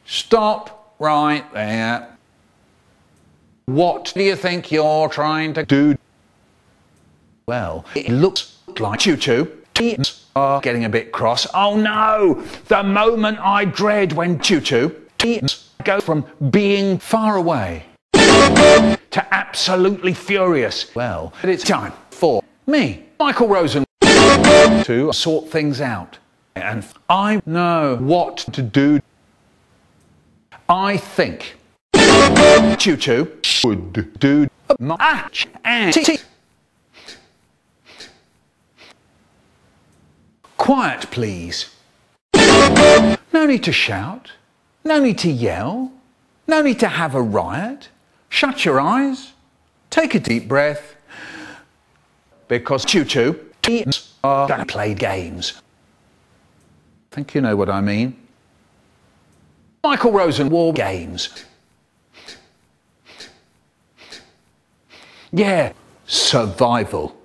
Stop right there. What do you think you're trying to do? Well, it looks like Choo-Choo are getting a bit cross. Oh no! The moment I dread when Choo-Choo go from being far away to absolutely furious. Well, it's time for me, Michael Rosen, to sort things out. And I know what to do. I think Choo-Choo should do a match and quiet, please. No need to shout. No need to yell. No need to have a riot. Shut your eyes. Take a deep breath. Because Choo-Choo are going to play games. I think you know what I mean. Michael Rosen War Games. Yeah, survival.